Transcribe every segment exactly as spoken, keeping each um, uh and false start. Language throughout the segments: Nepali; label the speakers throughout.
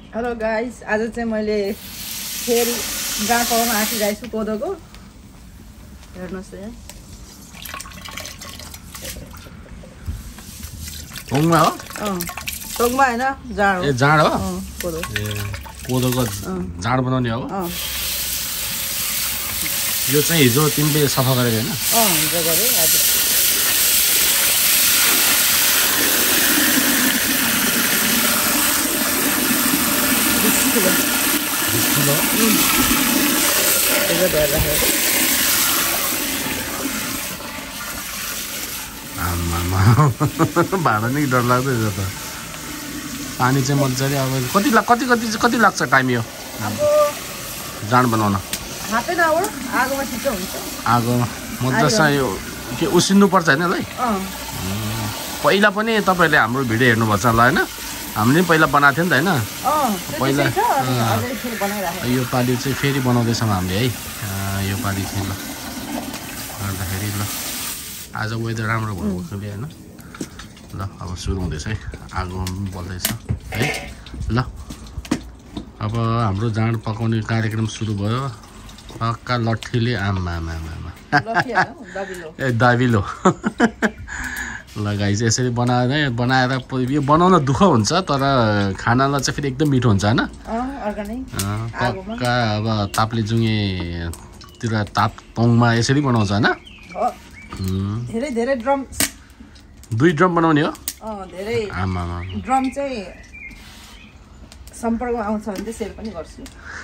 Speaker 1: हेलो गाइस, आज चाहिँ मैले फेरि जाँड पकाउन आँटिरहेको छु कोदोको। हेर्नुहोस् यहाँ
Speaker 2: टोङमा हो?
Speaker 1: अँ टोङमा होइन, जाँड हो।
Speaker 2: ए जाँड हो?
Speaker 1: अँ कोदो।
Speaker 2: ए कोदोको जाँड बनाउने हो?
Speaker 1: अँ
Speaker 2: यो चाहिँ हिजो तिमीले सफा गरेको होइन?
Speaker 1: अँ हिजो गरेँ आज। बिस किलो
Speaker 2: बिस किलो
Speaker 1: हिजो धोएर राखेको।
Speaker 2: आमामा भाडा नै डर लाग्दै छ त। पानी चाहिँ मजाले अब कति लाग कति कति कति लाग्छ टाइम यो जाँड बनाउन?
Speaker 1: हाफ एन आवर आगोमा छिटो हुन्छ।
Speaker 2: आगोमा मजासँग यो के उसिन्नु पर्छ होइन है?
Speaker 1: अँ
Speaker 2: पहिला पनि तपाईँहरूले हाम्रो भिडियो हेर्नुभएको छ होला होइन? हामीले पनि पहिला बनाएको थियो नि त होइन?
Speaker 1: अँ
Speaker 2: पहिला
Speaker 1: अझै फेरि बनाइराखेको।
Speaker 2: यो पालि चाहिँ फेरि बनाउँदैछौँ हामीले है। यो पालि चाहिँ ल गर्दाखेरि ल आज वेदर राम्रो भएको खोले होइन? ल अब सुरु हुँदैछ है, आगो बल्दैछ है। ल अब हाम्रो जाँड पकाउने कार्यक्रम सुरु भयो। पक्का लट्ठीले आमा आमा आमा ए दाबिलो ल गाइस यसरी बनाएर बनाएर यो बनाउन दुःख हुन्छ तर खानालाई चाहिँ फेरि एकदम मिठो हुन्छ होइन? पक्का अब ताप्ले जुङ्गेतिर ताप तोङमा यसरी बनाउँछ होइन?
Speaker 1: धेरै धेरै ड्रम
Speaker 2: दुई ड्रम बनाउने हो?
Speaker 1: अँ धेरै
Speaker 2: आमा
Speaker 1: ड्रम चाहिँ सम्पर्कमा आउँछ भने चाहिँ सेल पनि गर्छु।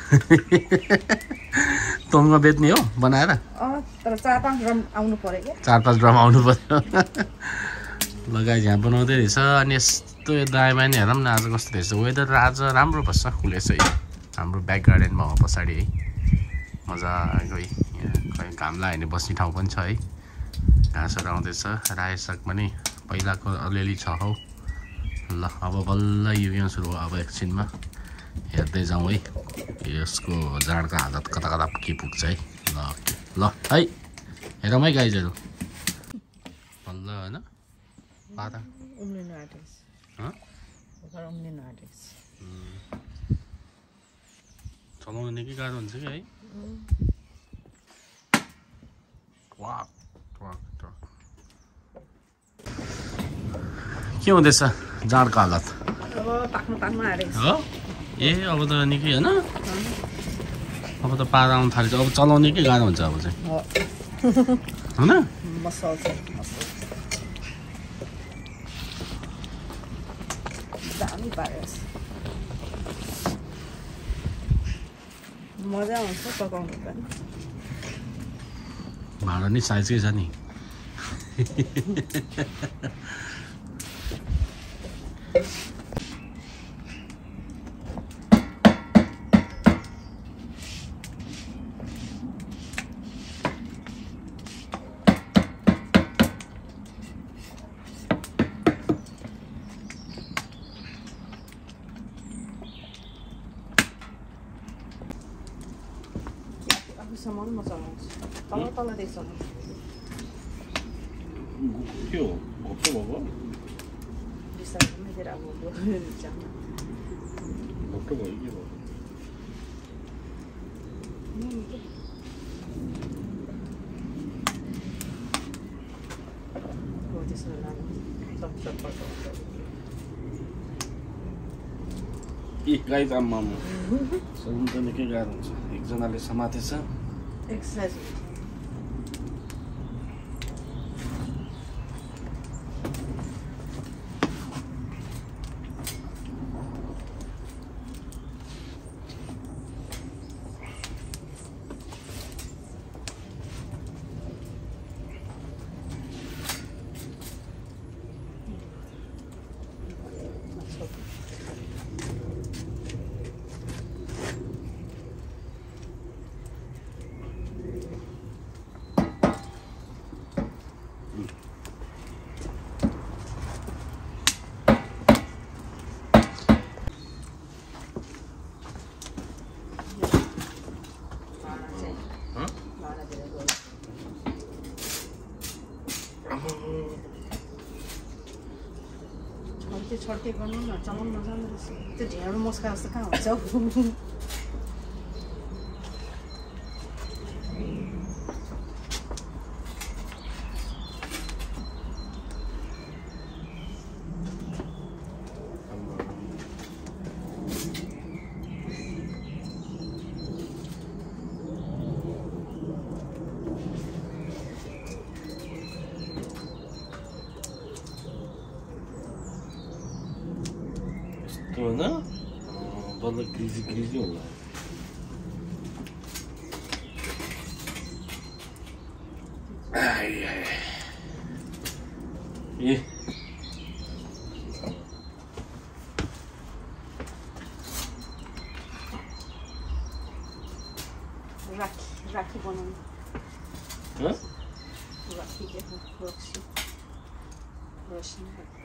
Speaker 2: तोङमा बेच्ने हो बनाएर?
Speaker 1: अँ तर चार पाँच ड्रम आउनु पर्यो क्या।
Speaker 2: चार पाँच ड्रम आउनु पर्यो। लगाइ यहाँ बनाउँदै रहेछ। अनि यस्तो दायाँ बायाँ हेरौँ न आज कस्तो रहेछ वेदर। आज राम्रो बस्छ खुलेछ है। हाम्रो ब्याक गार्डनमा हो पछाडि है, मजाको है। यहाँ घाम लाग्यो भने बस्ने ठाउँ पनि छ है। घाँसहरू आउँदैछ। रायो साग पनि पहिलाको अलिअलि छ हौ। ल अब बल्ल यो सुरु हो। अब एकछिनमा हेर्दै जाउँ है यसको जाँडको हालत कता कता के पुग्छ है। ल ल है हेरौँ है गाइजहरू बल्ल होइन? पाता
Speaker 1: उम्लिनु आँटेको छ। उम्लिनु आँटेको छ।
Speaker 2: चलाउनु निकै गाह्रो हुन्छ कि है? वाह के हुँदैछ जाँडको हालत?
Speaker 1: अब पाक्नु पाक्नु आँटेको
Speaker 2: हो ए अब त निकै होइन? अब त पारा आउनु थालेछ। अब चलाउने के गाह्रो हुन्छ अब चाहिँ होइन?
Speaker 1: मसल छ दामी पारेको छ। मजा आउँछ पकाउनु पनि।
Speaker 2: भाडा नि साइजकै छ नि।
Speaker 1: सम्म म चलाउँछु। तल तलदेखि चलाउँछु।
Speaker 2: के हो घोप्टो भएको?
Speaker 1: बिस्तारै मेतिर अब
Speaker 2: घोप्टो भयो के भयो? ए गाई आम्मा सबै त निकै गाह्रो हुन्छ। एकजनाले समातेछ
Speaker 1: एक्सर्साइज। त्यो छड्के गर्नु न चलाउन नजान्दो रहेछ त्यो ढेँडो मस्का जस्तो कहाँ हुन्छ
Speaker 2: तो ना बल्ल ग्रिजी ग्रिजी होला आय आय ए
Speaker 1: राखी राखी बनाउनु
Speaker 2: ह
Speaker 1: राखी के हो रक्सी रक्सी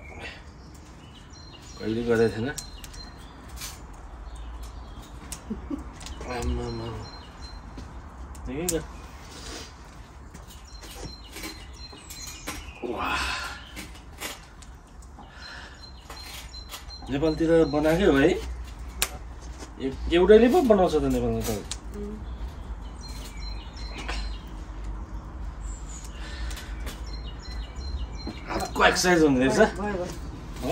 Speaker 2: कहिले गरेको थिएन आम्मामा देखेको वाह नेपालतिर बनाएकै हो है एउटैले पो बनाउँछ त नेपालमा त हातको एक्सर्साइज हुँदो रहेछ हो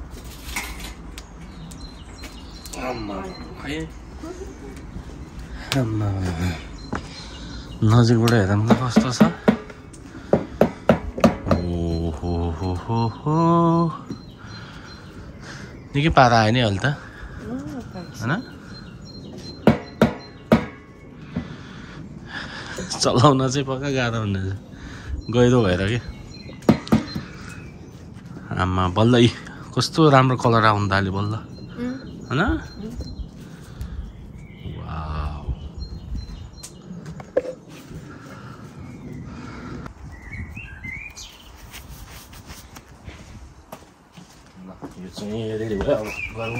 Speaker 2: आम्मा खै आम्मा नजिकबाट हेरौँ त कस्तो छ ओहो हो हो हो निकै पारा आयो नि अहिले त होइन चलाउन चाहिँ पक्का गाह्रो हुने गहिरो भएर कि आम्मा बल्ल कस्तो राम्रो कलर आउनु थाल्यो बल्ल होइन यो चाहिँ रेडी भयो अब गरौँ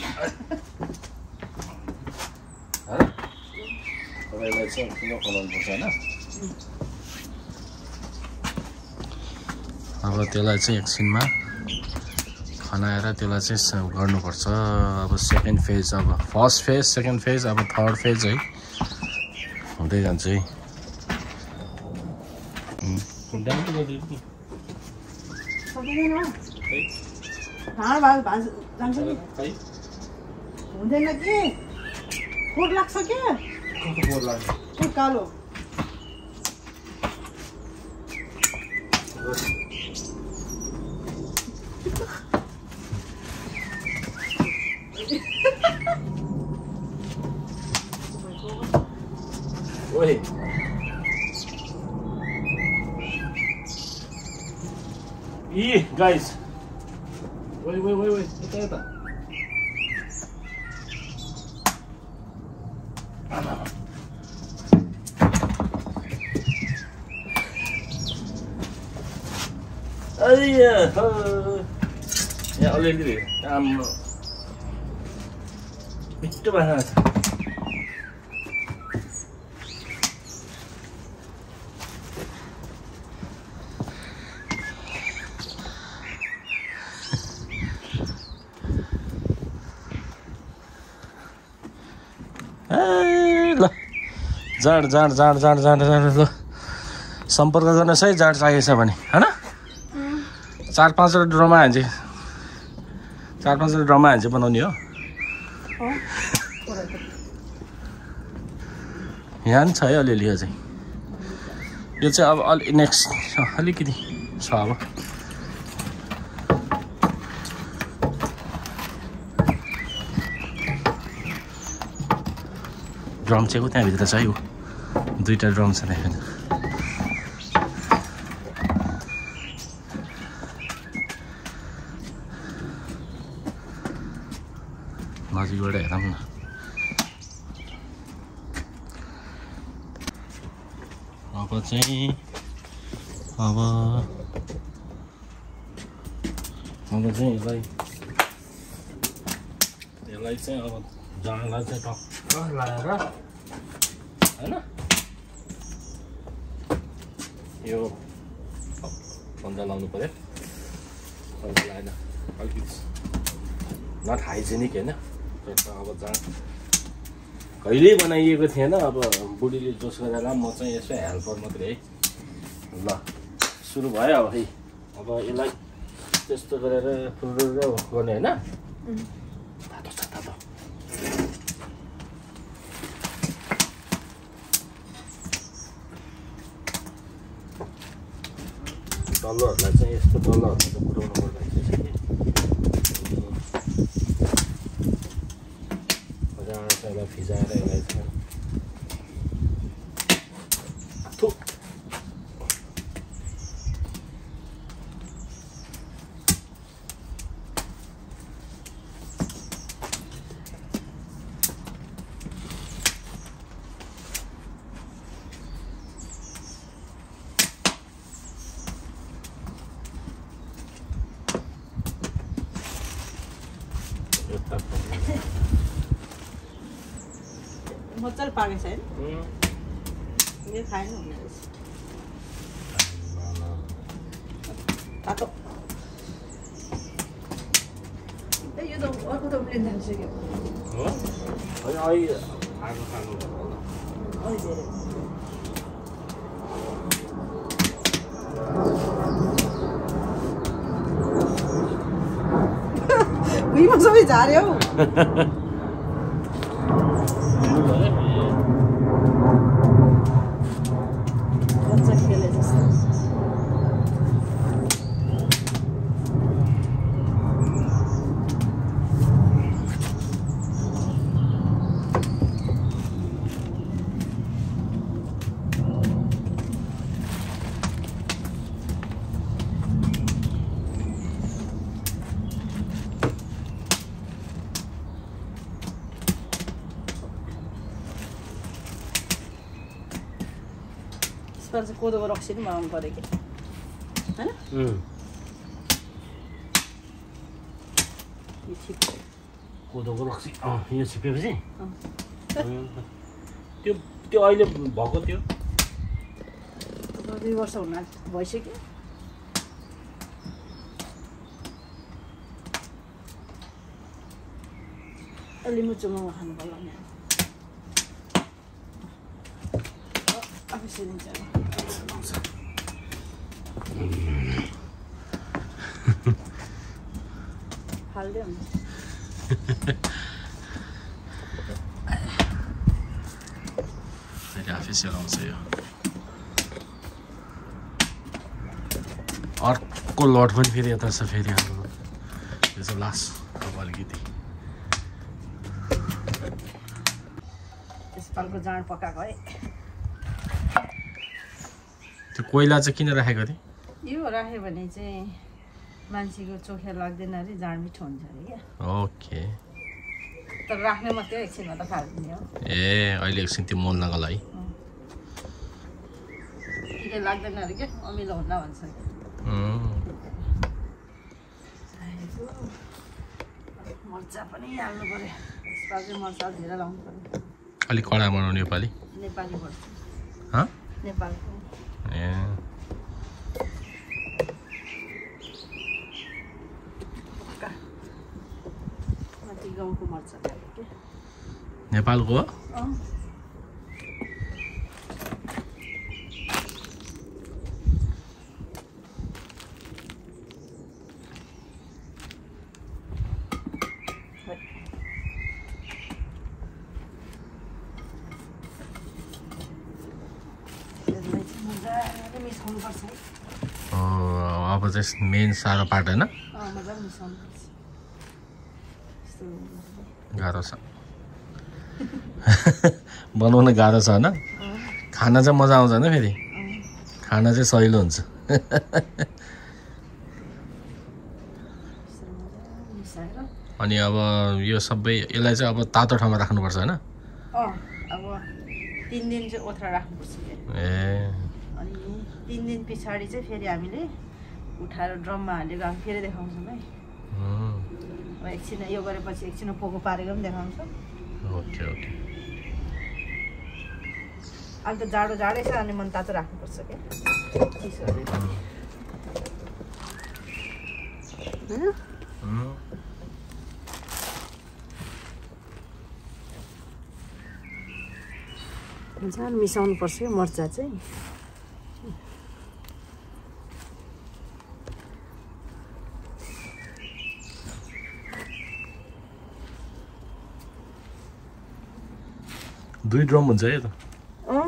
Speaker 2: तपाईँलाई चाहिँ किन बनाउनुपर्छ होइन अब त्यसलाई चाहिँ एकछिनमा खनाएर त्यसलाई चाहिँ गर्नुपर्छ अब सेकेन्ड फेज अब फर्स्ट फेज सेकेन्ड फेज अब थर्ड फेज है हुँदै जान्छ है
Speaker 1: हुँदैन कि खोट लाग्छ क्या कालो
Speaker 2: Oi. Ih, guys. Wait, wait, wait, wait. Ito, ito. Ay, ya. Ya, oleh diri. Um, itu banget. ल जाँड जाँड जाँड जाँड जाँड जाँड ल सम्पर्क गर्नुहोस् है जाँड चाहिएछ भने होइन चार पाँचवटा ड्रमा हान्छ चार पाँचवटा ड्रमा हान्छ बनाउने हो यहाँ पनि छ है अलिअलि यो चाहिँ यो चाहिँ अब अलि नेक्स्ट अलिकति छ अब ड्रम चाहिँ त्यहाँभित्र छ यो दुईवटा ड्रम छ त्यहाँ नजिकबाट हेरौँ न अब चाहिँ अब अब चाहिँ यसलाई यसलाई चाहिँ अब जाँडलाई चाहिँ टक्क लगाएर होइन यो फन्दा लाउनु पर्यो होइन अलिकति नट हाइजेनिक होइन अब जहाँ कहिल्यै बनाइएको थिएन अब बुढीले जोस गरेर म चाहिँ यसो हेल्पर मात्रै है ल सुरु भयो अब है अब यसलाई त्यस्तो गरेर फुरुर गर्ने होइन तातो छ तातो डल्लोहरूलाई चाहिँ यस्तो डल्लोहरूलाई चाहिँ पुऱ्याउनु पर्दाखेरि चाहिँ मजाले यसलाई फिजाएर यसलाई चाहिँ थुक
Speaker 1: मजाले पाकेको छ होइन यो खाएन हुने रहेछ तातो ए यो त अर्को त उब्लिन थालिसक्यो
Speaker 2: हो होइन अहिले आगो खानु
Speaker 1: अलि धेरै भुइँमा सबै झार्यो हौ चाहिँ कोदोको रक्सी पनि बनाउनु पऱ्यो कि होइन यो छिप
Speaker 2: कोदोको रक्सी यो छिपेपछि त्यो त्यो अहिले भएको त्यो
Speaker 1: दुई वर्ष हुन भइसक्यो अलि मुचुमा खानु पर्ला नि अब सिरिन्छ हाल्दै हुन्छ
Speaker 2: आफै सेलाउँछ यो अर्को लट पनि फेरि यता छ फेरि हाम्रो यो चाहिँ लास्ट अब अलिकति
Speaker 1: यसपालको जाँड पकाएको है
Speaker 2: त्यो कोइला चाहिँ किन राखेको थिएँ
Speaker 1: यो राख्यो भने चाहिँ मान्छेको चोखिया लाग्दैन अरे जाँड मिठो हुन्छ अरे क्या
Speaker 2: ओके
Speaker 1: तर राख्ने मात्रै एकछिनमा त फालिदिने हो
Speaker 2: ए अहिले एकछिन त्यो मोल्नको लागि
Speaker 1: के लाग्दैन अरे क्या अमिलो हुन्न भन्छ मर्चा पनि हाल्नु पऱ्यो यसपालि चाहिँ मर्चा धेरै लाउनु पऱ्यो
Speaker 2: अलिक कडा बनाउने योपालि
Speaker 1: नेपालीबाट नेपालको
Speaker 2: ए
Speaker 1: माथि गाउँको मर्चा
Speaker 2: नेपालको हो अब चाहिँ मेन साह्रो पार्ट होइन गाह्रो छ बनाउन गाह्रो छ होइन खाना चाहिँ मजा आउँछ होइन फेरि खाना चाहिँ सहिलो हुन्छ अनि अब यो सबै यसलाई चाहिँ अब तातो ठाउँमा राख्नुपर्छ होइन
Speaker 1: अब तिन दिन चाहिँ ओथ्रा राख्नुपर्छ
Speaker 2: ए
Speaker 1: अनि तिन दिन पछाडि चाहिँ फेरि हामीले उठाएर ड्रममा हालेको हामी फेरि देखाउँछौँ है अब एकछिन यो गरेपछि एकछिन पोको पारेको पनि देखाउँछौँ
Speaker 2: ओके ओके
Speaker 1: अहिले त जाडो जाडै छ अनि मन तातो राख्नुपर्छ क्या चिसो मजाले मिसाउनु पर्छ यो मर्चा चाहिँ
Speaker 2: दुई ड्रम हुन्छ है त
Speaker 1: अँ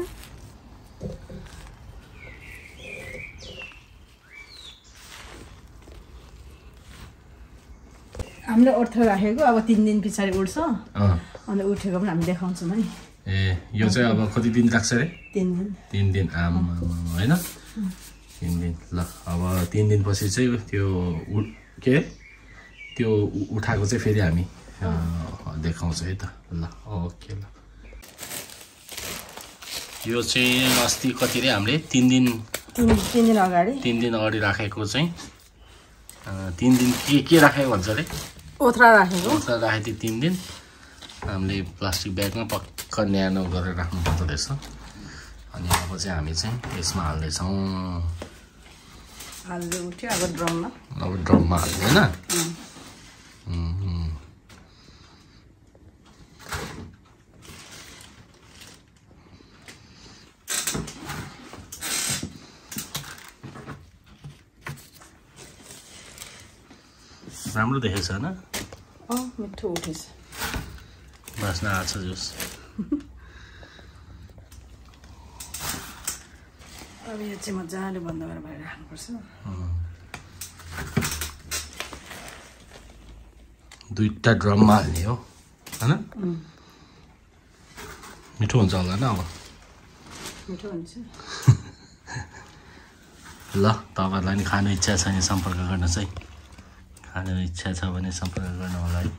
Speaker 1: हामीले ओर्थ राखेको अब तीन दिन पछाडि उठ्छ अन्त उठेको पनि हामी देखाउँछौँ है
Speaker 2: ए यो चाहिँ अब कति दिन लाग्छ रे
Speaker 1: तीन दिन
Speaker 2: तीन दिन आम होइन तीन दिन ल अब तीन दिनपछि चाहिँ त्यो के त्यो उठाएको चाहिँ फेरि हामी देखाउँछ है त ल ओके ल यो चाहिँ अस्ति कति रे हामीले तीन दिन
Speaker 1: तीन तीन दिन अगाडि
Speaker 2: तीन दिन अगाडि राखेको चाहिँ तीन दिन के के राखेको भन्छ अरे
Speaker 1: ओथ्रा राखेको
Speaker 2: ओथ्रा राखेको थियो तीन दिन हामीले प्लास्टिक ब्यागमा पक्का न्यानो गरेर राख्नुपर्दो रहेछ अनि अब चाहिँ हामी चाहिँ यसमा हाल्दैछौँ
Speaker 1: हाल्दै उठ्यो अब ड्रममा
Speaker 2: अब ड्रममा हाल्दै होइन राम्रो देखेछ होइन
Speaker 1: अँ मिठो उठेछ
Speaker 2: बास्ना आएको छ जुस
Speaker 1: अब यो चाहिँ मजाले बन्द गरेर बाहिर राख्नुपर्छ
Speaker 2: दुईवटा ड्रममा हाल्ने हो होइन मिठो हुन्छ होला होइन अब
Speaker 1: मिठो हुन्छ
Speaker 2: ल तपाईँहरूलाई नि खानु इच्छा छ भने सम्पर्क गर्नुहोस् है खानु इच्छा छ भने सम्पर्क गर्नु होला है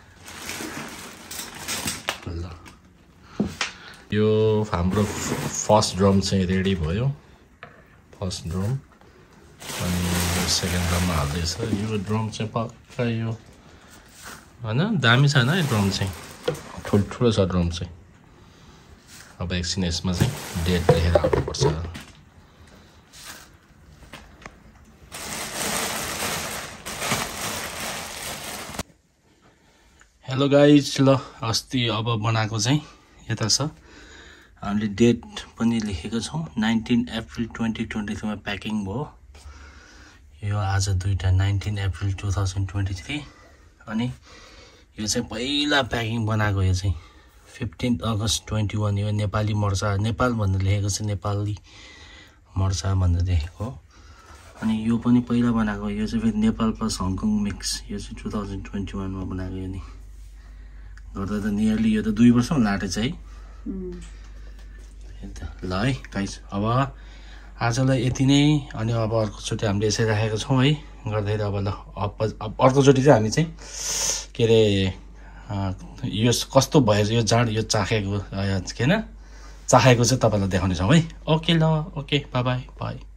Speaker 2: ल यो हाम्रो फर्स्ट ड्रम चाहिँ रेडी भयो फर्स्ट ड्रम अनि सेकेन्ड ड्रममा हाल्दैछ यो ड्रम चाहिँ पक्का यो होइन दामी छ होइन यो ड्रम चाहिँ ठुल्ठुलो छ ड्रम चाहिँ अब एकछिन यसमा चाहिँ डेट लेखेर हाल्नुपर्छ हेलो गाइज ल अस्ति अब बनाएको चाहिँ यता छ हामीले डेट पनि लेखेको छौँ नाइन्टिन अप्रिल ट्वेन्टी ट्वेन्टी थ्रीमा प्याकिङ भयो यो आज दुईवटा nineteen April two thousand twenty three अनि यो चाहिँ पहिला प्याकिङ बनाएको यो चाहिँ फिफ्टिन अगस्त ट्वेन्टी वान यो नेपाली मर्चा नेपाल भनेर लेखेको छ नेपाली मर्चा भनेर लेखेको अनि यो पनि पहिला बनाएको यो चाहिँ फेरि नेपाल प्लस हङकङ मिक्स यो चाहिँ टु थाउजन्ड ट्वेन्टी वानमा बनाएको यो नि गर्दा त नियरली यो त दुई वर्ष पनि लाटेछ है ल है गाइस अब आजलाई यति नै अनि अब अर्कोचोटि हामीले यसरी राखेको छौँ है गर्दाखेरि अब ल अब अर्कोचोटि चाहिँ हामी चाहिँ के अरे यो कस्तो भएछ यो जाँड यो चाखेको के होइन चाखेको चाहिँ तपाईँलाई देखाउनेछौँ है ओके ल ओके बाई बाई बाई